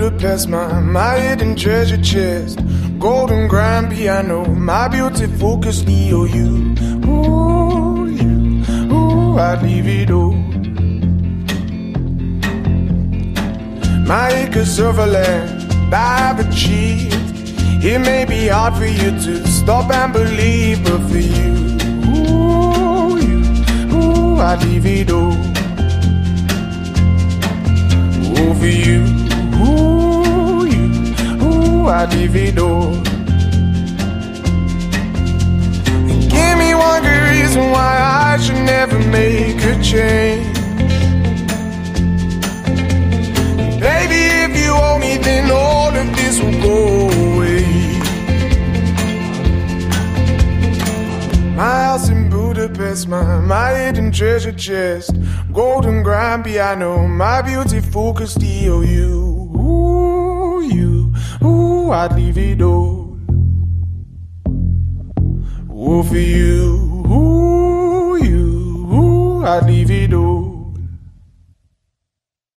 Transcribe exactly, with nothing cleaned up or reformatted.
Budapest, my, my hidden treasure chest, golden grand piano, my beauty focus, E O U. Ooh, you, ooh, I'd leave it all. My acres of land I've achieved. It may be hard for you to stop and believe, but for you, ooh, you, ooh, I'd leave it all. Ooh, for you, ooh, you, ooh, I'd leave it all. Give me one good reason why I should never make a change. Baby, if you owe me, then all of this will go away. My house in Budapest, my, my hidden treasure chest, golden grand piano, my beauty focused E O U. Ooh, you, ooh, I'd leave it all. Ooh, for you, ooh, you, ooh, I'd leave it all.